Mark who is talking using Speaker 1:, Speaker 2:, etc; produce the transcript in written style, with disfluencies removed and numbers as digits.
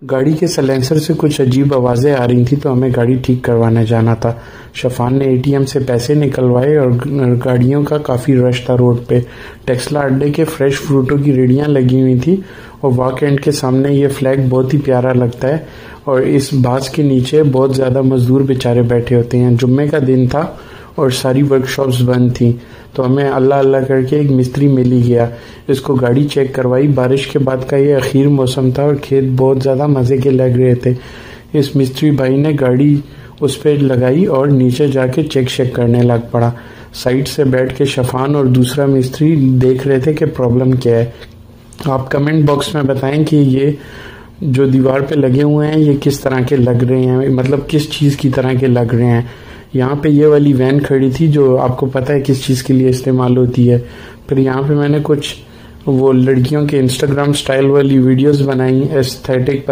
Speaker 1: गाड़ी के साइलेंसर से कुछ अजीब आवाज़ें आ रही थी तो हमें गाड़ी ठीक करवाने जाना था। शफान ने एटीएम से पैसे निकलवाए और गाड़ियों का काफ़ी रश था रोड पे। टेस्ला अड्डे के फ्रेश फ्रूटों की रेडियां लगी हुई थी और वॉक एंड के सामने ये फ्लैग बहुत ही प्यारा लगता है और इस बास के नीचे बहुत ज़्यादा मजदूर बेचारे बैठे होते हैं। जुम्मे का दिन था और सारी वर्कशॉप्स बंद थी तो हमें अल्लाह अल्लाह करके एक मिस्त्री मिल ही गया। इसको गाड़ी चेक करवाई। बारिश के बाद का ये आखिर मौसम था और खेत बहुत ज़्यादा मज़े के लग रहे थे। इस मिस्त्री भाई ने गाड़ी उस पर लगाई और नीचे जाके चेक करने लग पड़ा। साइड से बैठ के शफान और दूसरा मिस्त्री देख रहे थे कि प्रॉब्लम क्या है। आप कमेंट बॉक्स में बताएं कि ये जो दीवार पे लगे हुए हैं ये किस तरह के लग रहे हैं, मतलब किस चीज़ की तरह के लग रहे हैं। यहाँ पे ये वाली वैन खड़ी थी जो आपको पता है किस चीज़ के लिए इस्तेमाल होती है। फिर यहाँ पे मैंने कुछ वो लड़कियों के इंस्टाग्राम स्टाइल वाली वीडियोस बनाई एस्थेटिक